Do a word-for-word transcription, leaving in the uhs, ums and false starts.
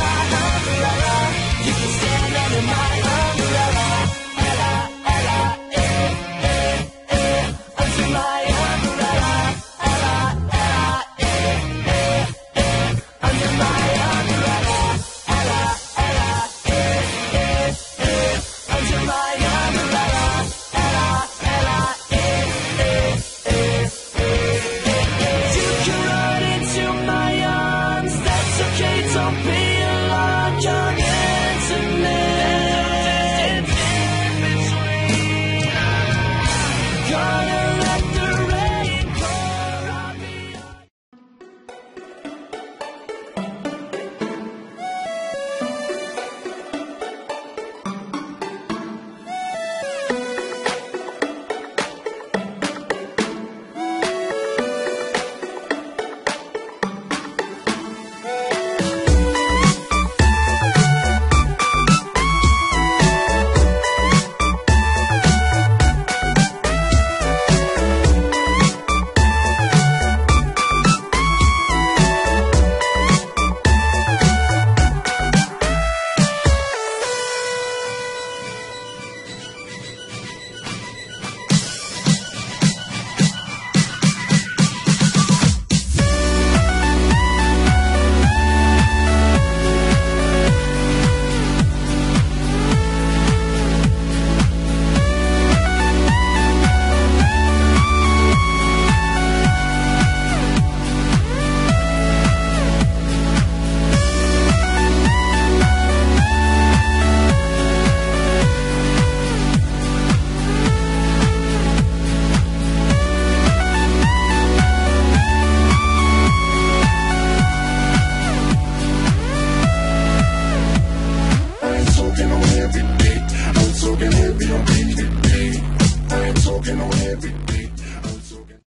my umbrella. You can stand under my umbrella. Ella, Ella, eh, eh, eh. Under my umbrella. Ella, Ella, eh, eh, eh. Under my umbrella. Ella, Ella, eh, eh, eh. Under my umbrella. Ella, Ella, eh, eh, eh, eh, eh. You can run into my arms. That's okay, don't be alarmed. You're intimate. Gonna let the rain pour on me. Talking on every day. I'm talking heavy on every day. I ain't talking on every day.